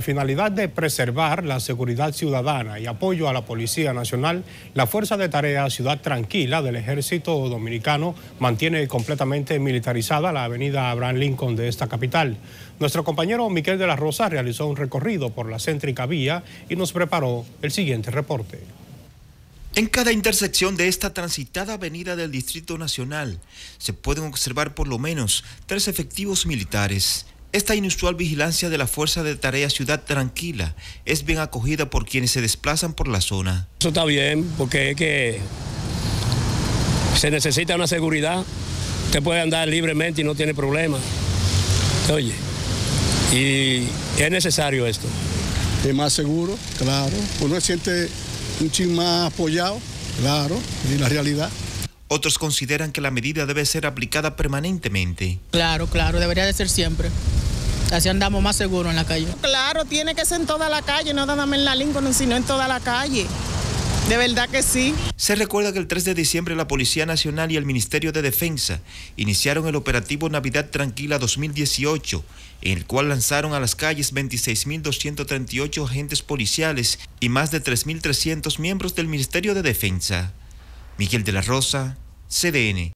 Finalidad de preservar la seguridad ciudadana y apoyo a la Policía Nacional, la Fuerza de Tarea Ciudad Tranquila del Ejército Dominicano mantiene completamente militarizada la avenida Abraham Lincoln de esta capital. Nuestro compañero Miquel de la Rosa realizó un recorrido por la céntrica vía y nos preparó el siguiente reporte. En cada intersección de esta transitada avenida del Distrito Nacional se pueden observar por lo menos 3 efectivos militares. Esta inusual vigilancia de la Fuerza de Tarea Ciudad Tranquila es bien acogida por quienes se desplazan por la zona. Eso está bien, porque es que se necesita una seguridad. Usted puede andar libremente y no tiene problema. Oye, y es necesario esto. Es más seguro, claro. Uno se siente un chin más apoyado, claro, y la realidad. Otros consideran que la medida debe ser aplicada permanentemente. Claro, debería de ser siempre. Así andamos más seguros en la calle. Claro, tiene que ser en toda la calle, no nada más en la Lincoln, sino en toda la calle. De verdad que sí. Se recuerda que el 3 de diciembre la Policía Nacional y el Ministerio de Defensa iniciaron el operativo Navidad Tranquila 2018, en el cual lanzaron a las calles 26.238 agentes policiales y más de 3.300 miembros del Ministerio de Defensa. Miguel de la Rosa, CDN.